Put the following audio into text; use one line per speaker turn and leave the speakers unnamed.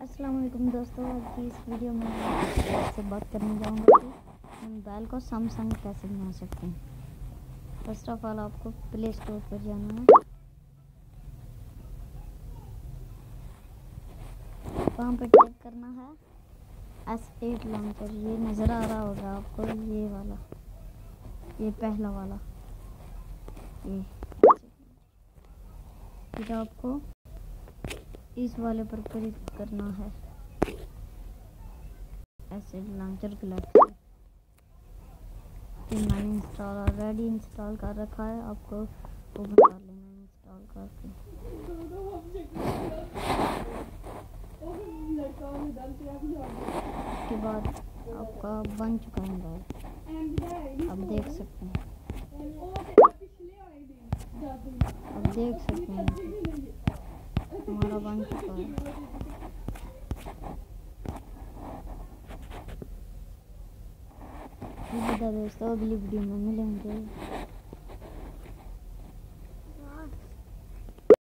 अस्सलाम वालेकुम दोस्तों, आज की इस वीडियो में मैं आपसे बात करने जाऊंगा कि मोबाइल को सैमसंग कैसे बना सकते हैं। फर्स्ट ऑफ ऑल आपको प्ले स्टोर पर जाना है। वहाँ पर टाइप करना है S8 लॉन्चर। ये नज़र आ रहा होगा आपको, ये वाला, ये पहला वाला, ये फिर आपको इस वाले पर क्लिक करना है, S8 लॉन्चर गैलेक्सी। मैंने इंस्टॉल ऑलरेडी इंस्टॉल कर रखा है, आपको ओपन कर लेना है इंस्टॉल करके। उसके बाद आपका बन चुका है मोबाइल, आप देख सकते हैं, हमारा बन चुका है। दोस्तों अगली वीडियो में मिलेंगे।